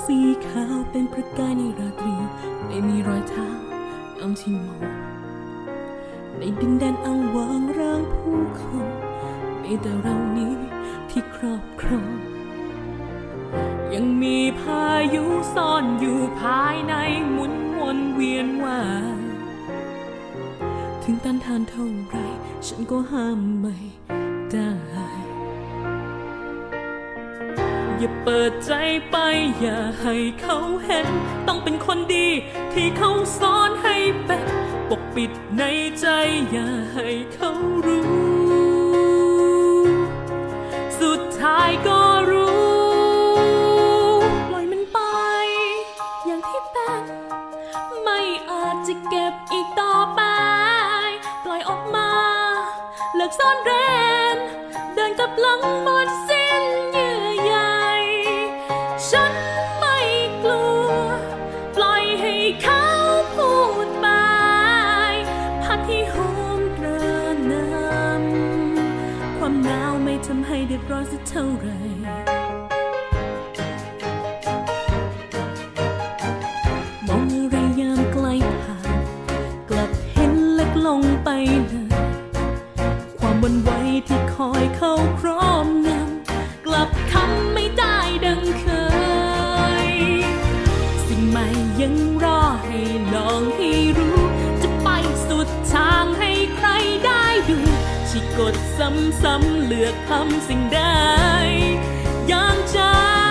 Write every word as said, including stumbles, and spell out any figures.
สีขาวเป็นประกายในราตรีไม่มีรอยเท้าน้ำที่มองในดินแดนอ้างว้างร่างผู้คนมีแต่เรานี้ที่ครอบครองยังมีพายุซ่อนอยู่ภายในหมุนวนเวียนว่ายถึงต้านทานเท่าไรฉันก็ห้ามไม่ได้อย่าเปิดใจไปอย่าให้เขาเห็นต้องเป็นคนดีที่เขาสอนให้เป็นปกปิดในใจอย่าให้เขารู้สุดท้ายก็รู้ปล่อยมันไปอย่างที่เป็นไม่อาจจะเก็บอีกต่อไปปล่อยออกมาเลิกซ่อนเร้นเดินกับหลังหมดสิ้นเยื่อใยฉันไม่กลัวปล่อยให้เขาพูดไปพัดที่หอมกระหน่ำความหนาวไม่ทำให้เดือดร้อนสักเท่าไรมองอะไรยามใกล้ผ่านกลับเห็นเล็กลงไปเลยความวันไหวที่คอยเข้าครอบงำกลับทำไม่ได้ดังเคยสิ่งใหม่ยังรอให้ลองให้รู้จะไปสุดทางให้ใครได้ดูที่กดซ้ำๆเลือกทำสิ่งใดอย่างใจ